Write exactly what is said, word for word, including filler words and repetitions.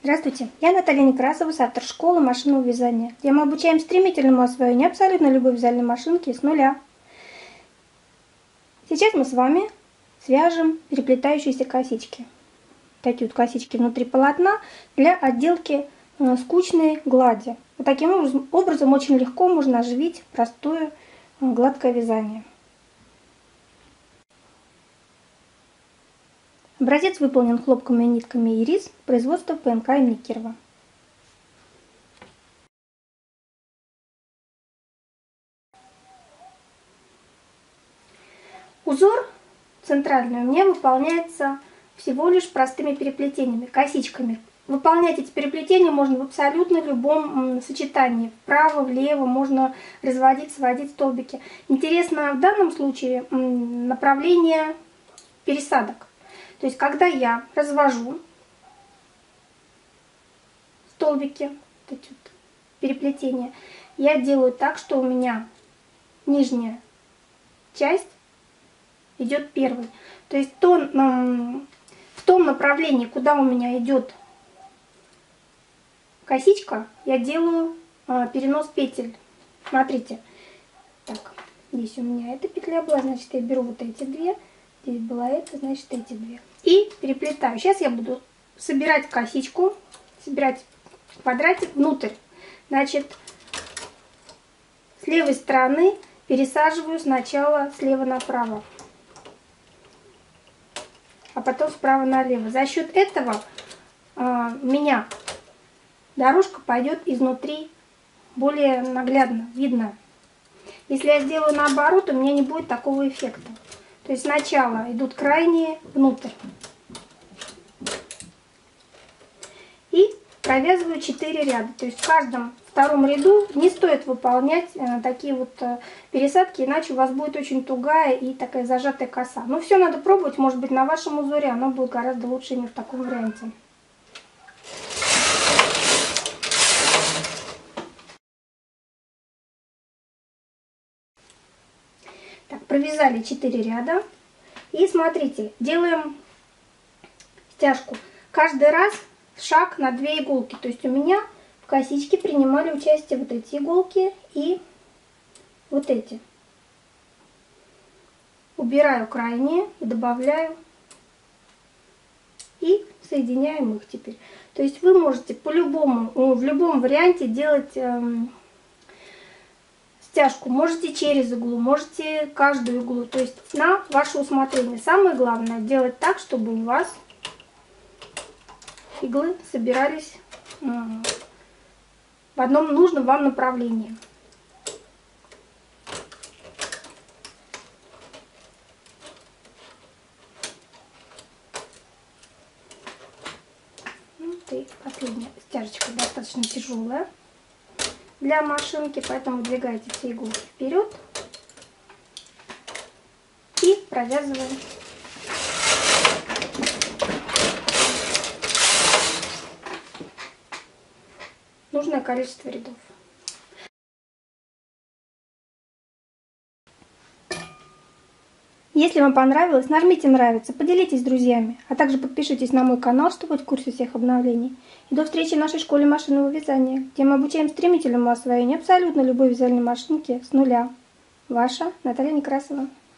Здравствуйте, я Наталья Некрасова, автор школы машинного вязания, где мы обучаем стремительному освоению абсолютно любой вязальной машинки с нуля. Сейчас мы с вами свяжем переплетающиеся косички. Такие вот косички внутри полотна для отделки скучной глади. Вот таким образом, образом очень легко можно оживить простое гладкое вязание. Образец выполнен хлопками и нитками Ирис, производство ПМК имени Кирова. Узор центральный у меня выполняется всего лишь простыми переплетениями, косичками. Выполнять эти переплетения можно в абсолютно любом сочетании. Вправо, влево, можно разводить, сводить столбики. Интересно в данном случае направление пересадок. То есть, когда я развожу столбики, вот эти вот переплетения, я делаю так, что у меня нижняя часть идет первой. То есть, то, в том направлении, куда у меня идет косичка, я делаю перенос петель. Смотрите, так, здесь у меня эта петля была, значит, я беру вот эти две. Здесь была эта, значит, эти две. И переплетаю. Сейчас я буду собирать косичку, собирать квадратик внутрь. Значит, с левой стороны пересаживаю сначала слева направо, а потом справа налево. За счет этого а, у меня дорожка пойдет изнутри более наглядно, видно. Если я сделаю наоборот, у меня не будет такого эффекта. То есть сначала идут крайние внутрь. И провязываю четыре ряда. То есть в каждом втором ряду не стоит выполнять такие вот пересадки, иначе у вас будет очень тугая и такая зажатая коса. Но все надо пробовать, может быть, на вашем узоре оно будет гораздо лучше именно в таком варианте. Так, провязали четыре ряда. И смотрите, делаем стяжку. Каждый раз шаг на две иголки. То есть у меня в косичке принимали участие вот эти иголки и вот эти. Убираю крайние и добавляю. И соединяем их теперь. То есть вы можете по-любому, в любом варианте делать эм, стяжку. Можете через иглу, можете каждую иглу. То есть на ваше усмотрение. Самое главное делать так, чтобы у вас иглы собирались в одном нужном вам направлении. Вот и последняя стяжечка достаточно тяжелая для машинки, поэтому выдвигаете все иголки вперед и провязываем. Нужное количество рядов. Если вам понравилось, нажмите нравится, поделитесь с друзьями, а также подпишитесь на мой канал, чтобы быть в курсе всех обновлений. И до встречи в нашей школе машинного вязания, где мы обучаем стремительному освоению абсолютно любой вязальной машинки с нуля. Ваша Наталья Некрасова.